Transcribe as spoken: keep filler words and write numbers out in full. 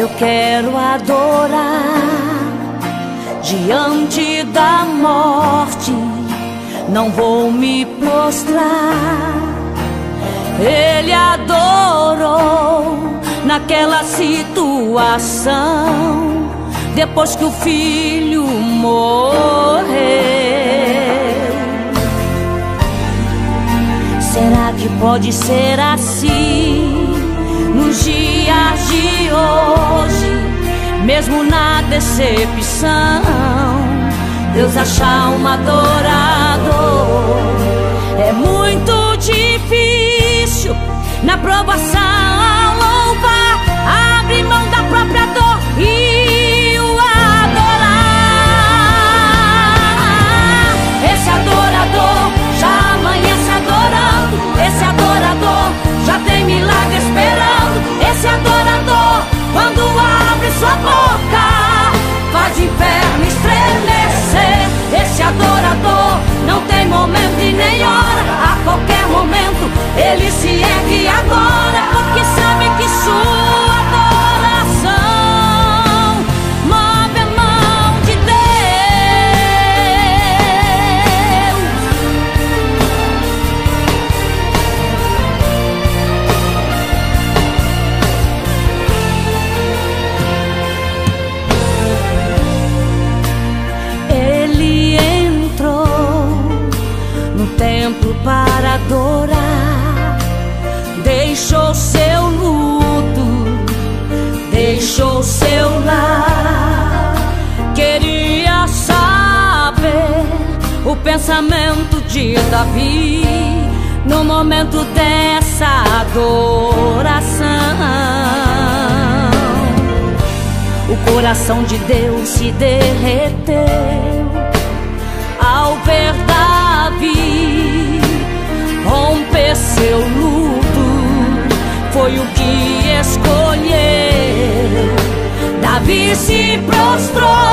eu quero adorar diante da morte, não vou me prostrar. Ele adorou naquela situação, depois que o filho morreu. Será que pode ser assim nos dias de hoje, mesmo na decepção, Deus achar um adorador? É muito difícil na provação louvar, abre mão da própria dor e o adorar. Esse adorador já amanhece adorando, esse adorador já tem milagre esperando. Esse adorador, quando abre sua boca, faz o inferno estremecer. Esse adorador não tem momento e nem hora, a qualquer momento ele se ergue agora, porque sabe que sua adoração move a mão de templo para adorar, deixou seu luto, deixou seu lar. Queria saber o pensamento de Davi no momento dessa adoração. O coração de Deus se derreteu ao ver Davi romper seu luto, foi o que escolheu. Davi se prostrou